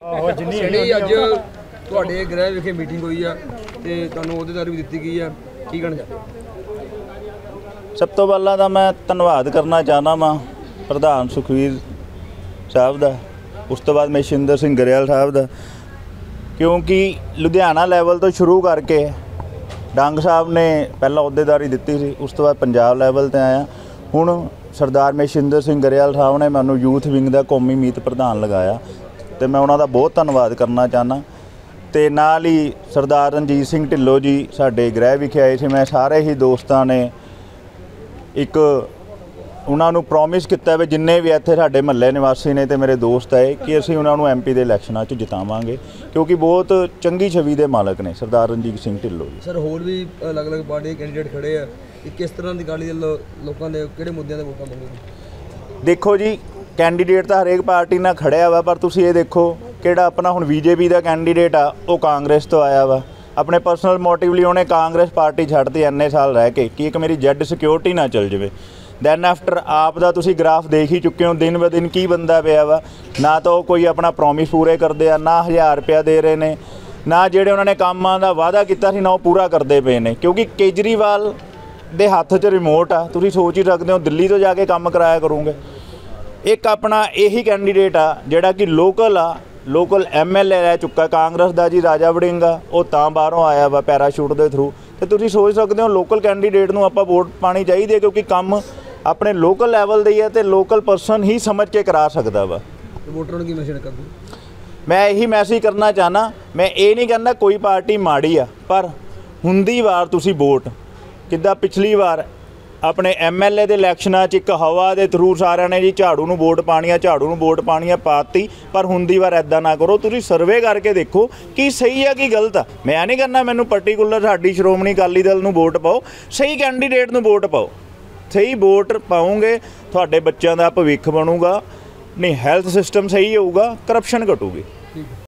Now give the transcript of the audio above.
ਜਿਹੜੀ ਅੱਜ ਤੁਹਾਡੇ ਗ੍ਰਹਿ ਵਿਖੇ ਮੀਟਿੰਗ ਹੋਈ ਆ ਤੇ ਤੁਹਾਨੂੰ ਅਹੁਦੇਦਾਰੀ ਵੀ ਦਿੱਤੀ ਗਈ ਆ, ਕੀ ਕਹਿਣਾ ਚਾਹੁੰਦੇ? ਸਭ ਤੋਂ ਪਹਿਲਾਂ ਤਾਂ ਮੈਂ ਧੰਨਵਾਦ ਕਰਨਾ ਚਾਹੁੰਦਾ ਵਾਂ ਪ੍ਰਧਾਨ ਸੁਖਵੀਰ ਸਾਹਿਬ ਦਾ, ਉਸ ਤੋਂ ਬਾਅਦ ਮਹਿਸ਼ਿੰਦਰ ਸਿੰਘ ਗਰੇਵਾਲ ਸਾਹਿਬ ਦਾ, ਕਿਉਂਕਿ ਲੁਧਿਆਣਾ ਲੈਵਲ ਤੋਂ ਸ਼ੁਰੂ ਕਰਕੇ ਡੰਗ ਸਾਹਿਬ ਨੇ ਪਹਿਲਾਂ ਅਹੁਦੇਦਾਰੀ ਦਿੱਤੀ ਸੀ, ਉਸ ਤੋਂ ਬਾਅਦ ਪੰਜਾਬ ਲੈਵਲ 'ਤੇ ਆਇਆ। ਹੁਣ ਸਰਦਾਰ ਮਹਿਸ਼ਿੰਦਰ ਸਿੰਘ ਗਰੇਵਾਲ ਸਾਹਿਬ ਨੇ ਮੈਨੂੰ ਯੂਥ ਵਿੰਗ ਦਾ ਕੌਮੀ ਮੀਤ ਪ੍ਰਧਾਨ ਲਗਾਇਆ ਤੇ ਮੈਂ ਉਹਨਾਂ ਦਾ ਬਹੁਤ ਧੰਨਵਾਦ ਕਰਨਾ ਚਾਹੁੰਦਾ। ਤੇ ਨਾਲ ਹੀ ਸਰਦਾਰ ਰਣਜੀਤ ਸਿੰਘ ਢਿੱਲੋਂ ਜੀ ਸਾਡੇ ਗ੍ਰਹਿ ਵਿਖੇ ਆਏ ਸੀ। ਮੈਂ ਸਾਰੇ ਹੀ ਦੋਸਤਾਂ ਨੇ ਇੱਕ ਉਹਨਾਂ ਨੂੰ ਪ੍ਰੋਮਿਸ ਕੀਤਾ ਵੀ ਜਿੰਨੇ ਵੀ ਇੱਥੇ ਸਾਡੇ ਮਹੱਲੇ ਨਿਵਾਸੀ ਨੇ ਤੇ ਮੇਰੇ ਦੋਸਤ ਆਏ ਕਿ ਅਸੀਂ ਉਹਨਾਂ ਨੂੰ MP ਦੇ ਇਲੈਕਸ਼ਨਾਂ 'ਚ ਜਿਤਾਵਾਂਗੇ, ਕਿਉਂਕਿ ਬਹੁਤ ਚੰਗੀ ਛਵੀ ਦੇ ਮਾਲਕ ਨੇ ਸਰਦਾਰ ਰਣਜੀਤ ਸਿੰਘ ਢਿੱਲੋਂ ਜੀ। ਸਰ ਹੋਰ ਵੀ ਅਲੱਗ-ਅਲੱਗ ਪਾਰਟੀ ਦੇ ਕੈਂਡੀਡੇਟ ਖੜੇ ਆ, ਕਿ ਕਿਸ ਤਰ੍ਹਾਂ ਦੀ ਅਕਾਲੀ ਦਲ ਲੋਕਾਂ ਦੇ ਕਿਹੜੇ ਮੁੱਦਿਆਂ 'ਤੇ ਵੋਟਾਂ ਮੰਗੇਗੀ? ਦੇਖੋ ਜੀ, ਕੈਂਡੀਡੇਟ ਤਾਂ ਹਰੇਕ ਪਾਰਟੀ ਨਾਲ ਖੜਿਆ ਵਾ, ਪਰ ਤੁਸੀਂ ਇਹ ਦੇਖੋ ਕਿਹੜਾ ਆਪਣਾ ਹੁਣ BJP ਦਾ ਕੈਂਡੀਡੇਟ ਆ ਉਹ ਕਾਂਗਰਸ ਤੋਂ ਆਇਆ ਵਾ। ਆਪਣੇ ਪਰਸਨਲ ਮੋਟਿਵ ਲਈ ਉਹਨੇ ਕਾਂਗਰਸ ਪਾਰਟੀ ਛੱਡਤੀ ਇੰਨੇ ਸਾਲ ਰਹਿ ਕੇ ਕਿ ਇੱਕ ਮੇਰੀ ਜੈਡ ਸਿਕਿਉਰਿਟੀ ਨਾ ਚੱਲ ਜਾਵੇ। ਦੈਨ ਆਫਟਰ ਆਪ ਦਾ ਤੁਸੀਂ ਗ੍ਰਾਫ ਦੇਖ ਹੀ ਚੁੱਕੇ ਹੋ, ਦਿਨ ਬ ਦਿਨ ਕੀ ਬੰਦਾ ਪਿਆ ਵਾ। ਨਾ ਤਾਂ ਉਹ ਕੋਈ ਆਪਣਾ ਪ੍ਰੋਮਿਸ ਪੂਰੇ ਕਰਦੇ ਆ, ਨਾ 1000 ਰੁਪਇਆ ਦੇ ਰਹੇ ਨੇ, ਨਾ ਜਿਹੜੇ ਉਹਨਾਂ ਨੇ ਕੰਮਾਂ ਦਾ ਵਾਅਦਾ ਕੀਤਾ ਸੀ ਨਾ ਉਹ ਪੂਰਾ ਕਰਦੇ ਪਏ ਨੇ। ਕਿਉਂਕਿ ਕੇਜਰੀਵਾਲ ਦੇ ਹੱਥ 'ਚ ਰਿਮੋਟ ਆ, ਤੁਸੀਂ ਸੋਚ ਹੀ ਸਕਦੇ ਹੋ ਦਿੱਲੀ ਤੋਂ ਜਾ ਕੇ ਕੰਮ ਕਰਾਇਆ ਕਰੋਗੇ। ਇੱਕ ਆਪਣਾ ਇਹੀ ਕੈਂਡੀਡੇਟ ਆ ਜਿਹੜਾ ਕਿ ਲੋਕਲ ਆ, ਲੋਕਲ MLA ਰਹਿ ਚੁੱਕਾ ਕਾਂਗਰਸ ਦਾ ਜੀ, ਰਾਜਾ ਵੜਿੰਗ ਆ, ਉਹ ਤਾਂ ਬਾਹਰੋਂ ਆਇਆ ਵਾ ਪੈਰਾਸ਼ੂਟ ਦੇ ਥਰੂ। ਤੇ ਤੁਸੀਂ ਸੋਚ ਸਕਦੇ ਹੋ ਲੋਕਲ ਕੈਂਡੀਡੇਟ ਨੂੰ ਆਪਾਂ ਵੋਟ ਪਾਣੀ ਚਾਹੀਦੀ ਹੈ, ਕਿਉਂਕਿ ਕੰਮ ਆਪਣੇ ਲੋਕਲ ਲੈਵਲ ਦੇ ਹੀ ਹੈ ਤੇ ਲੋਕਲ ਪਰਸਨ ਹੀ ਸਮਝ ਕੇ ਕਰਾ ਸਕਦਾ ਵਾ। ਵੋਟਰਾਂ ਨੂੰ ਕੀ ਮੈਸੇਜ ਕਰਦੇ? ਮੈਂ ਇਹੀ ਮੈਸੇਜ ਕਰਨਾ ਚਾਹੁੰਦਾ, ਮੈਂ ਇਹ ਨਹੀਂ ਕਹਿੰਦਾ ਕੋਈ ਪਾਰਟੀ ਮਾੜੀ ਆ, ਪਰ ਹੁੰਦੀ ਵਾਰ ਤੁਸੀਂ ਵੋਟ ਕਿੱਦਾਂ ਪਿਛਲੀ ਵਾਰ ਆਪਣੇ MLA ਦੇ ਇਲੈਕਸ਼ਨਾਂ 'ਚ ਇੱਕ ਹਵਾ ਦੇ ਥਰੂ ਸਾਰਿਆਂ ਨੇ ਜੀ ਝਾੜੂ ਨੂੰ ਵੋਟ ਪਾਣੀ ਆ, ਝਾੜੂ ਨੂੰ ਵੋਟ ਪਾਣੀ ਆ ਪਾਤੀ, ਪਰ ਹੁੰਦੀ ਵਾਰ ਇੱਦਾਂ ਨਾ ਕਰੋ। ਤੁਸੀਂ ਸਰਵੇ ਕਰਕੇ ਦੇਖੋ ਕੀ ਸਹੀ ਆ ਕੀ ਗਲਤ ਆ। ਮੈਂ ਨਹੀਂ ਕਹਿੰਦਾ ਮੈਨੂੰ ਪਰਟੀਕੂਲਰ ਸਾਡੀ ਸ਼੍ਰੋਮਣੀ ਅਕਾਲੀ ਦਲ ਨੂੰ ਵੋਟ ਪਾਓ, ਸਹੀ ਕੈਂਡੀਡੇਟ ਨੂੰ ਵੋਟ ਪਾਓ। ਸਹੀ ਵੋਟ ਪਾਓਗੇ ਤੁਹਾਡੇ ਬੱਚਿਆਂ ਦਾ ਭਵਿੱਖ ਬਣੂਗਾ, ਨਹੀਂ ਹੈਲਥ ਸਿਸਟਮ ਸਹੀ ਹੋਊਗਾ, ਕਰਪਸ਼ਨ ਘਟੂਗੀ।